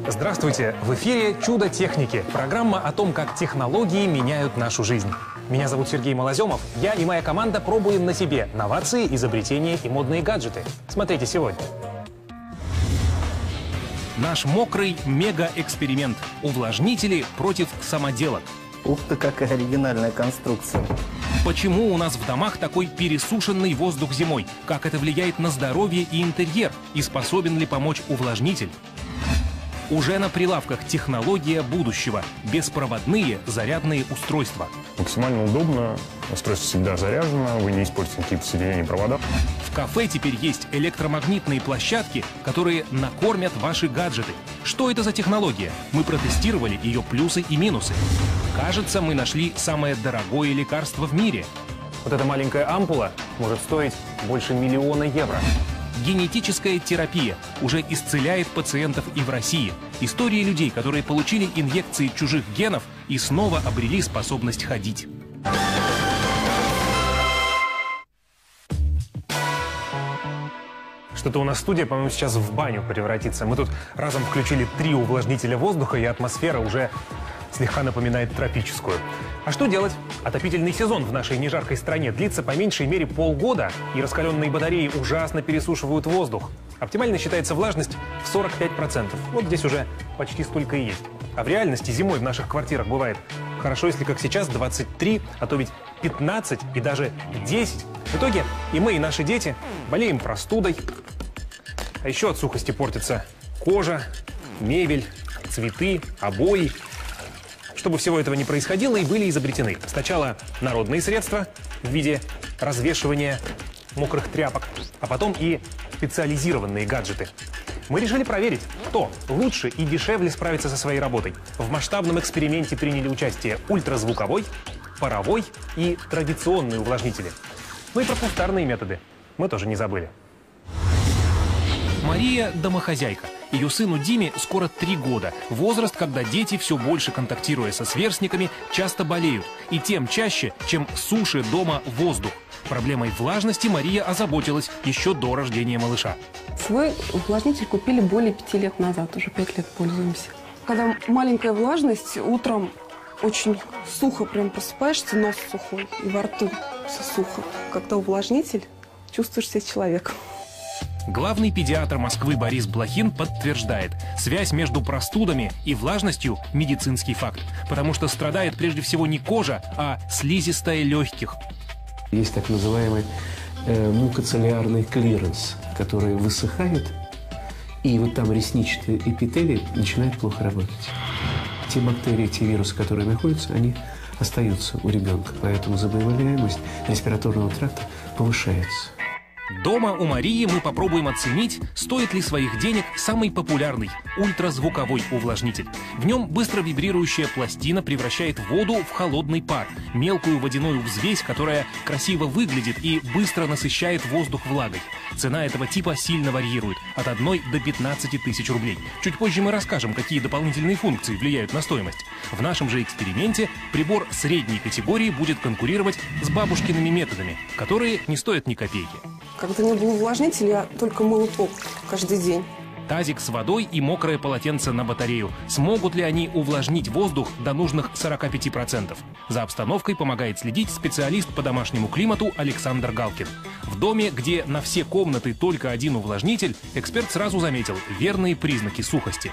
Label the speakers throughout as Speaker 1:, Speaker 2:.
Speaker 1: Здравствуйте! В эфире «Чудо техники» – программа о том, как технологии меняют нашу жизнь. Меня зовут Сергей Малоземов. Я и моя команда пробуем на себе новации, изобретения и модные гаджеты. Смотрите сегодня. Наш мокрый мега-эксперимент. Увлажнители против самоделок.
Speaker 2: Ух ты, какая оригинальная конструкция.
Speaker 1: Почему у нас в домах такой пересушенный воздух зимой? Как это влияет на здоровье и интерьер? И способен ли помочь увлажнитель? Уже на прилавках технология будущего. Беспроводные зарядные устройства.
Speaker 3: Максимально удобно, устройство всегда заряжено, вы не используете какие-то соединения проводов.
Speaker 1: В кафе теперь есть электромагнитные площадки, которые накормят ваши гаджеты. Что это за технология? Мы протестировали ее плюсы и минусы. Кажется, мы нашли самое дорогое лекарство в мире. Вот эта маленькая ампула может стоить больше 1 000 000 евро. Генетическая терапия уже исцеляет пациентов и в России. Истории людей, которые получили инъекции чужих генов и снова обрели способность ходить. Что-то у нас студия, по-моему, сейчас в баню превратится. Мы тут разом включили 3 увлажнителя воздуха, и атмосфера уже слегка напоминает тропическую. А что делать? Отопительный сезон в нашей нежаркой стране длится по меньшей мере полгода, и раскаленные батареи ужасно пересушивают воздух. Оптимально считается влажность в 45%. Вот здесь уже почти столько и есть. А в реальности зимой в наших квартирах бывает хорошо, если как сейчас 23, а то ведь 15 и даже 10. В итоге и мы, и наши дети болеем простудой. А еще от сухости портится кожа, мебель, цветы, обои. Чтобы всего этого не происходило, и были изобретены сначала народные средства в виде развешивания мокрых тряпок, а потом и специализированные гаджеты. Мы решили проверить, кто лучше и дешевле справится со своей работой. В масштабном эксперименте приняли участие ультразвуковой, паровой и традиционные увлажнители. Ну и про кустарные методы мы тоже не забыли. Мария – домохозяйка. Ее сыну Диме скоро 3 года. Возраст, когда дети, все больше контактируя со сверстниками, часто болеют. И тем чаще, чем суше дома воздух. Проблемой влажности Мария озаботилась еще до рождения малыша.
Speaker 4: Свой увлажнитель купили более 5 лет назад. Уже 5 лет пользуемся. Когда маленькая влажность, утром очень сухо прям просыпаешься, нос сухой, и во рту все сухо. Когда увлажнитель, чувствуешь себя человеком.
Speaker 1: Главный педиатр Москвы Борис Блохин подтверждает, связь между простудами и влажностью – медицинский факт. Потому что страдает прежде всего не кожа, а слизистая легких.
Speaker 5: Есть так называемый мукоцилиарный клиренс, который высыхает, и вот там ресничный эпителий начинает плохо работать. Те бактерии, те вирусы, которые находятся, они остаются у ребенка. Поэтому заболеваемость респираторного тракта повышается.
Speaker 1: Дома у Марии мы попробуем оценить, стоит ли своих денег самый популярный ультразвуковой увлажнитель. В нем быстро вибрирующая пластина превращает воду в холодный пар, мелкую водяную взвесь, которая красиво выглядит и быстро насыщает воздух влагой. Цена этого типа сильно варьирует – от 1 до 15 тысяч рублей. Чуть позже мы расскажем, какие дополнительные функции влияют на стоимость. В нашем же эксперименте прибор средней категории будет конкурировать с бабушкиными методами, которые не стоят ни копейки.
Speaker 4: Когда не было увлажнителя, я только мыла пол каждый день.
Speaker 1: Тазик с водой и мокрое полотенце на батарею. Смогут ли они увлажнить воздух до нужных 45%? За обстановкой помогает следить специалист по домашнему климату Александр Галкин. В доме, где на все комнаты только один увлажнитель, эксперт сразу заметил верные признаки сухости.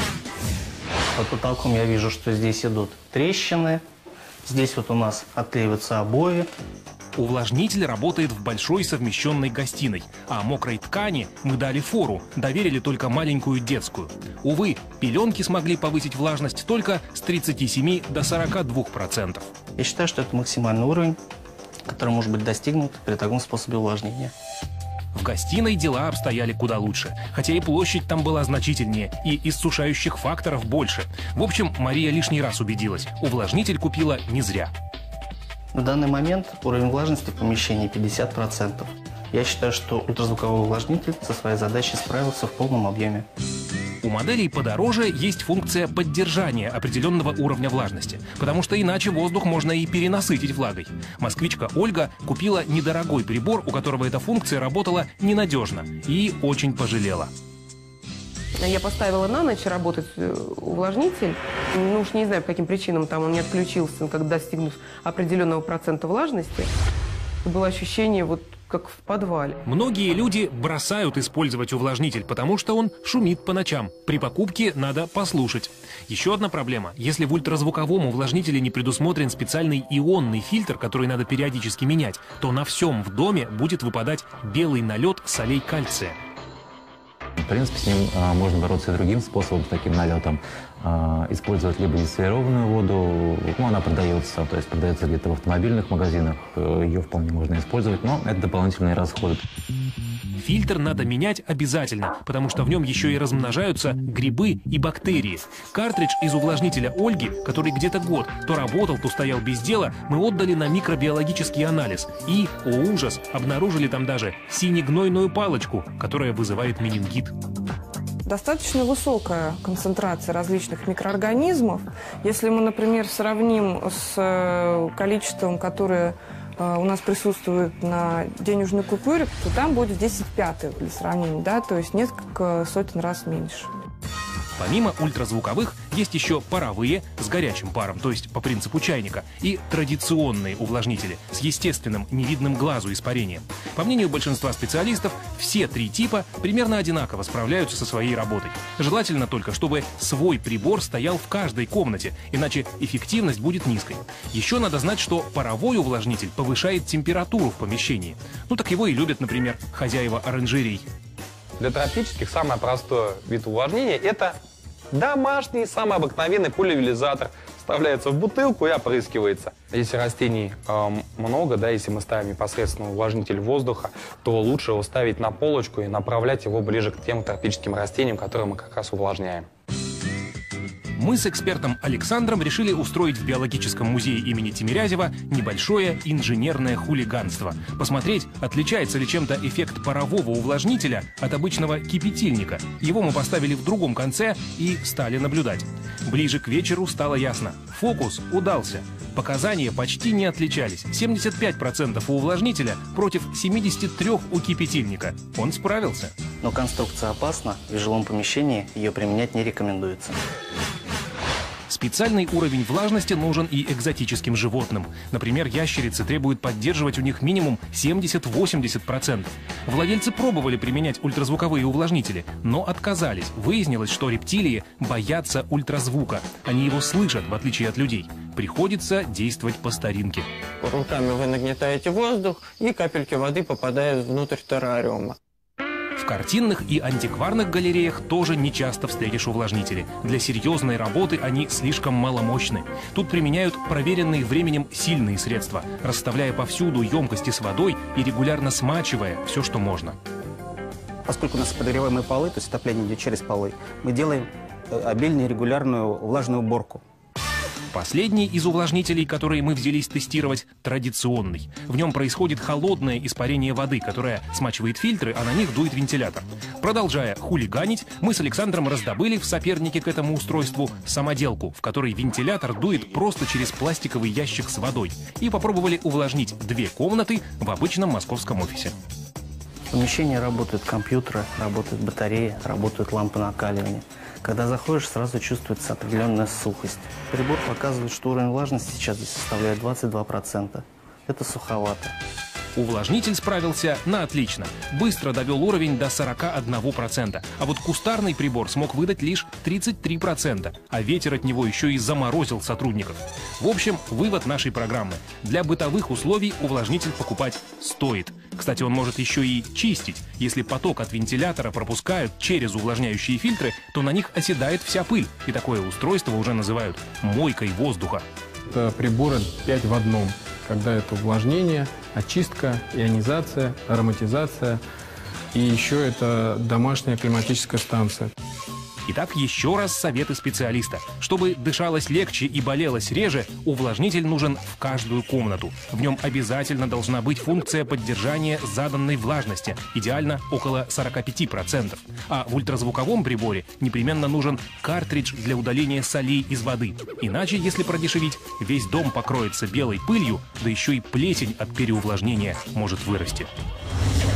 Speaker 2: Под потолком я вижу, что здесь идут трещины. Здесь вот у нас отклеиваются обои.
Speaker 1: Увлажнитель работает в большой совмещенной гостиной, а мокрой ткани мы дали фору, доверили только маленькую детскую. Увы, пеленки смогли повысить влажность только с 37 до 42%.
Speaker 2: Я считаю, что это максимальный уровень, который может быть достигнут при таком способе увлажнения.
Speaker 1: В гостиной дела обстояли куда лучше, хотя и площадь там была значительнее, и иссушающих факторов больше. В общем, Мария лишний раз убедилась, увлажнитель купила не зря.
Speaker 2: На данный момент уровень влажности в помещении 50%. Я считаю, что ультразвуковой увлажнитель со своей задачей справился в полном объеме.
Speaker 1: У моделей подороже есть функция поддержания определенного уровня влажности, потому что иначе воздух можно и перенасытить влагой. Москвичка Ольга купила недорогой прибор, у которого эта функция работала ненадежно, и очень пожалела.
Speaker 6: Я поставила на ночь работать увлажнитель. Ну уж не знаю, по каким причинам там он не отключился, когда достигнув определенного процента влажности. Было ощущение, вот как в подвале.
Speaker 1: Многие люди бросают использовать увлажнитель, потому что он шумит по ночам. При покупке надо послушать. Еще одна проблема. Если в ультразвуковом увлажнителе не предусмотрен специальный ионный фильтр, который надо периодически менять, то на всем в доме будет выпадать белый налет солей кальция.
Speaker 7: В принципе, с ним можно бороться и другим способом, таким налетом. Использовать либо дистиллированную воду, ну, она продается, то есть продается где-то в автомобильных магазинах, ее вполне можно использовать, но это дополнительные расходы.
Speaker 1: Фильтр надо менять обязательно, потому что в нем еще и размножаются грибы и бактерии. Картридж из увлажнителя Ольги, который где-то год то работал, то стоял без дела, мы отдали на микробиологический анализ. И, о ужас, обнаружили там даже синегнойную палочку, которая вызывает менингит.
Speaker 8: Достаточно высокая концентрация различных микроорганизмов. Если мы, например, сравним с количеством, которое у нас присутствует на денежной купюре, то там будет 10/5 для сравнения, да, то есть несколько сотен раз меньше.
Speaker 1: Помимо ультразвуковых, есть еще паровые с горячим паром, то есть по принципу чайника, и традиционные увлажнители с естественным, невидным глазу испарением. По мнению большинства специалистов, все три типа примерно одинаково справляются со своей работой. Желательно только, чтобы свой прибор стоял в каждой комнате, иначе эффективность будет низкой. Еще надо знать, что паровой увлажнитель повышает температуру в помещении. Ну так его и любят, например, хозяева оранжерей.
Speaker 9: Для тропических самый простой вид увлажнения – это домашний, самый обыкновенный пульверизатор. Вставляется в бутылку и опрыскивается. Если растений много, да, если мы ставим непосредственно увлажнитель воздуха, то лучше его ставить на полочку и направлять его ближе к тем тропическим растениям, которые мы как раз увлажняем.
Speaker 1: Мы с экспертом Александром решили устроить в биологическом музее имени Тимирязева небольшое инженерное хулиганство. Посмотреть, отличается ли чем-то эффект парового увлажнителя от обычного кипятильника. Его мы поставили в другом конце и стали наблюдать. Ближе к вечеру стало ясно. Фокус удался. Показания почти не отличались. 75% у увлажнителя против 73% у кипятильника. Он справился.
Speaker 2: Но конструкция опасна, и в жилом помещении ее применять не рекомендуется.
Speaker 1: Специальный уровень влажности нужен и экзотическим животным. Например, ящерицы требуют поддерживать у них минимум 70-80%. Владельцы пробовали применять ультразвуковые увлажнители, но отказались. Выяснилось, что рептилии боятся ультразвука. Они его слышат, в отличие от людей. Приходится действовать по старинке.
Speaker 10: Руками вы нагнетаете воздух, и капельки воды попадают внутрь террариума.
Speaker 1: В картинных и антикварных галереях тоже не часто встретишь увлажнители. Для серьезной работы они слишком маломощны. Тут применяют проверенные временем сильные средства, расставляя повсюду емкости с водой и регулярно смачивая все, что можно.
Speaker 11: Поскольку у нас подогреваемые полы, то есть отопление идет через полы, мы делаем обильную регулярную влажную уборку.
Speaker 1: Последний из увлажнителей, которые мы взялись тестировать, традиционный. В нем происходит холодное испарение воды, которое смачивает фильтры, а на них дует вентилятор. Продолжая хулиганить, мы с Александром раздобыли в сопернике к этому устройству самоделку, в которой вентилятор дует просто через пластиковый ящик с водой. И попробовали увлажнить 2 комнаты в обычном московском офисе.
Speaker 2: В помещении работают компьютеры, работают батареи, работают лампы накаливания. Когда заходишь, сразу чувствуется определенная сухость. Прибор показывает, что уровень влажности сейчас здесь составляет 22%. Это суховато.
Speaker 1: Увлажнитель справился на отлично. Быстро довел уровень до 41%. А вот кустарный прибор смог выдать лишь 33%. А ветер от него еще и заморозил сотрудников. В общем, вывод нашей программы. Для бытовых условий увлажнитель покупать стоит. Кстати, он может еще и чистить. Если поток от вентилятора пропускают через увлажняющие фильтры, то на них оседает вся пыль. И такое устройство уже называют мойкой воздуха.
Speaker 12: Это приборы 5 в одном. Когда это увлажнение, очистка, ионизация, ароматизация и еще это домашняя климатическая станция.
Speaker 1: Итак, еще раз советы специалиста. Чтобы дышалось легче и болелось реже, увлажнитель нужен в каждую комнату. В нем обязательно должна быть функция поддержания заданной влажности, идеально около 45%. А в ультразвуковом приборе непременно нужен картридж для удаления солей из воды. Иначе, если продешевить, весь дом покроется белой пылью, да еще и плесень от переувлажнения может вырасти.